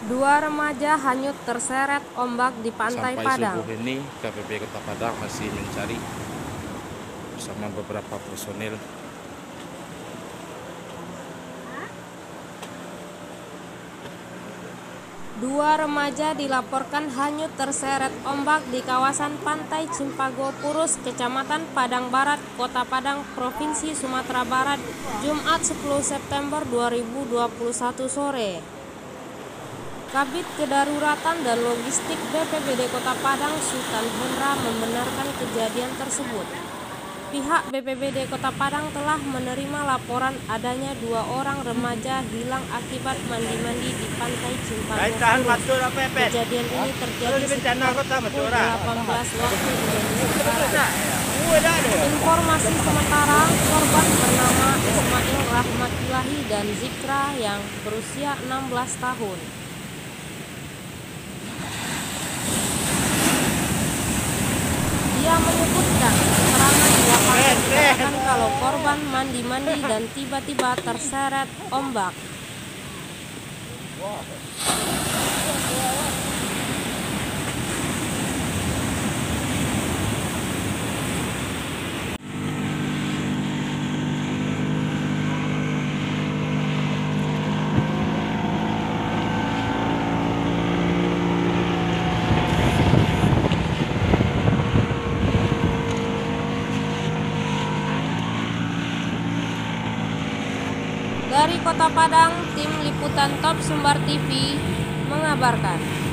Dua remaja hanyut terseret ombak di pantai Sampai Padang. subuh ini KPP Kota Padang masih mencari bersama beberapa personil. Dua remaja dilaporkan hanyut terseret ombak di kawasan Pantai Cimpago Purus, Kecamatan Padang Barat, Kota Padang, Provinsi Sumatera Barat, Jumat 10 September 2021 sore. Kabid Kedaruratan dan Logistik BPBD Kota Padang, Sultan Hendra, membenarkan kejadian tersebut. Pihak BPBD Kota Padang telah menerima laporan adanya dua orang remaja hilang akibat mandi-mandi di Pantai Cimpago Purus. Kejadian ini terjadi sekitar pukul 18 waktu Indonesia Barat. Informasi sementara, korban bernama Ismail Rahmatillahi dan Zikra yang berusia 16 tahun. Dia menyebutkan keterangan di lapangan mengatakan kalau korban mandi-mandi dan tiba-tiba terseret ombak. Dari Kota Padang, tim liputan Top Sumbar TV mengabarkan.